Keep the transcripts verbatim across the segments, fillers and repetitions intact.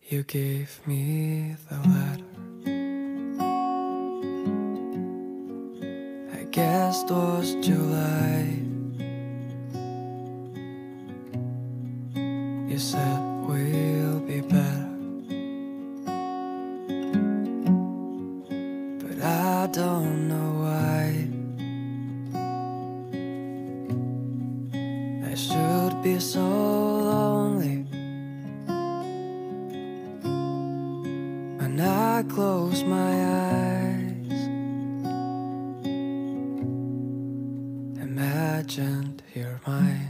You gave me the letter. I guess it was July. You said we'll be better, but I don't know why. I should be so lonely when I close my eyes. Imagined you're mine.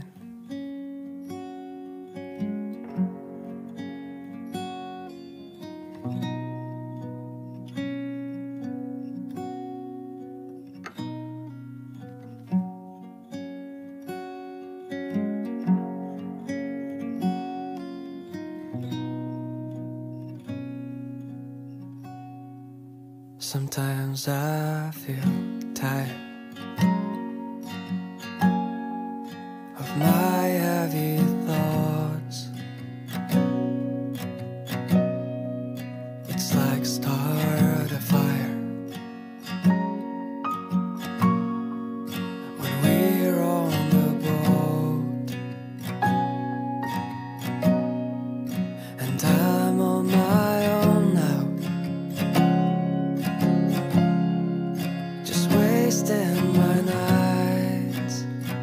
Sometimes I feel tired of my heavy thoughts. It's like start a fire when we're on the boat, and I'm on my own now, wasting my nights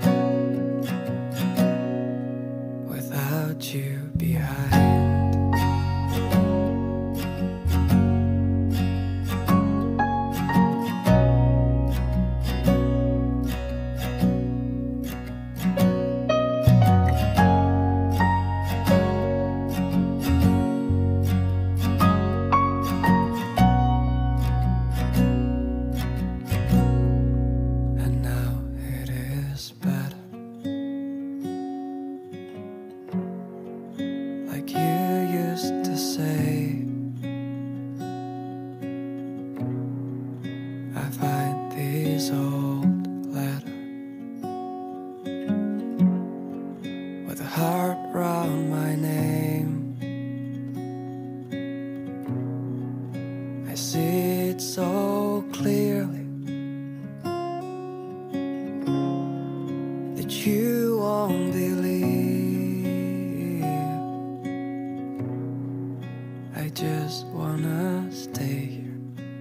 without you behind. Like you used to say, I find these old letters with a heart round my name. I see it so clearly that you won't believe. I just wanna stay here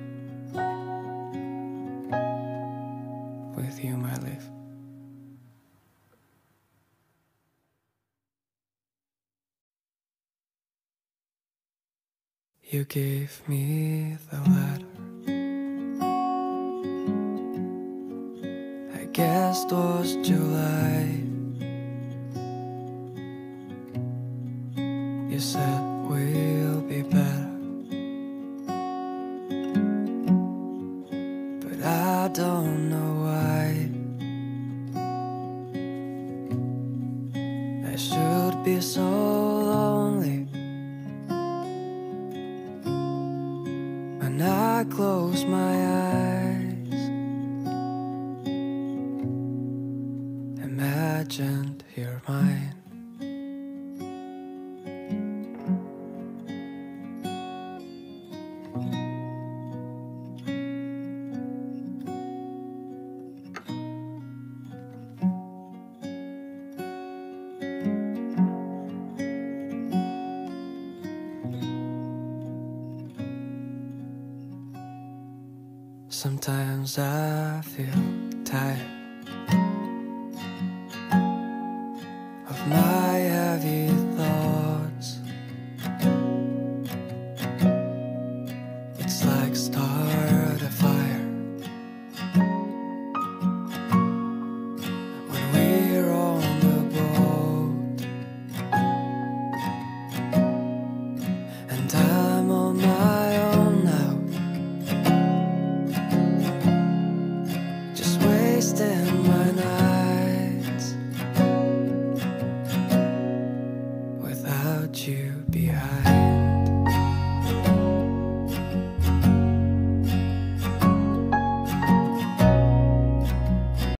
with you, my life. You gave me the letter. I guess it was July. You said we'll be better, but I don't know why. I should be so lonely when I close my eyes. Imagined you're mine. Sometimes I feel tired